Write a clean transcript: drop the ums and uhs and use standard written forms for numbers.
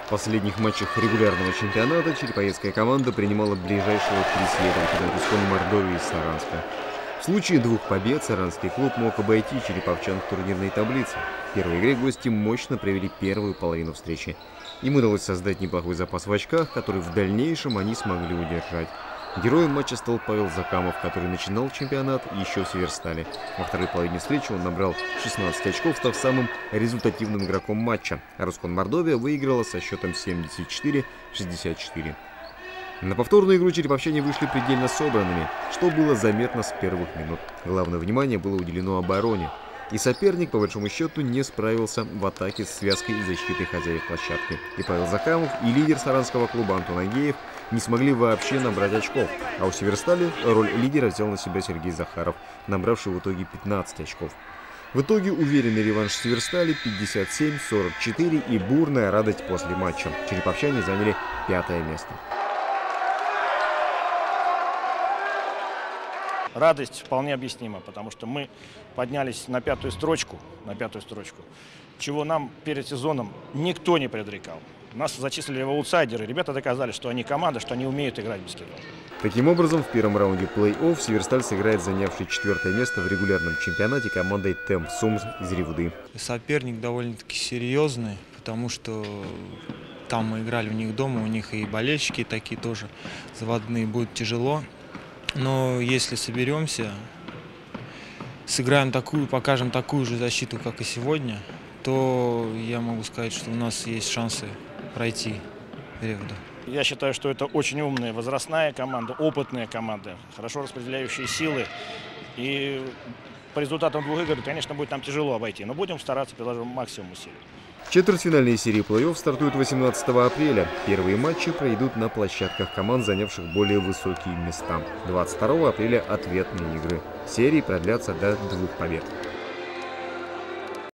В последних матчах регулярного чемпионата череповецкая команда принимала ближайшего преследователя Рускон Мордовии из Саранска. В случае 2 побед саранский клуб мог обойти череповчан в турнирной таблице. В первой игре гости мощно провели первую половину встречи. Им удалось создать неплохой запас в очках, который в дальнейшем они смогли удержать. Героем матча стал Павел Закамов, который начинал чемпионат еще в Северстале. Во второй половине встречи он набрал 16 очков, став самым результативным игроком матча. А Рускон Мордовия выиграла со счетом 74-64. На повторную игру череповчане вышли предельно собранными, что было заметно с первых минут. Главное внимание было уделено обороне. И соперник, по большому счету, не справился в атаке с связкой и защитой хозяев площадки. И Павел Закамов, и лидер саранского клуба Антон Агеев не смогли вообще набрать очков. А у Северстали роль лидера взял на себя Сергей Захаров, набравший в итоге 15 очков. В итоге уверенный реванш Северстали 57-44 и бурная радость после матча. Череповчане заняли 5-е место. Радость вполне объяснима, потому что мы поднялись на пятую строчку, чего нам перед сезоном никто не предрекал. Нас зачислили в аутсайдеры, ребята доказали, что они команда, что они умеют играть в баскетбол. Таким образом, в первом раунде плей-офф Северсталь сыграет занявший 4-е место в регулярном чемпионате командой Темп Сумс из Ревды. Соперник довольно-таки серьезный, потому что там мы играли у них дома, у них и болельщики такие тоже заводные, будет тяжело. Но если соберемся, сыграем такую, покажем такую же защиту, как и сегодня, то я могу сказать, что у нас есть шансы пройти Ревду. Я считаю, что это очень умная, возрастная команда, опытная команда, хорошо распределяющие силы. И по результатам 2 игр, конечно, будет нам тяжело обойти, но будем стараться, приложить максимум усилий. Четвертьфинальные серии плей-офф стартуют 18 апреля. Первые матчи пройдут на площадках команд, занявших более высокие места. 22 апреля ответные игры. Серии продлятся до 2 побед.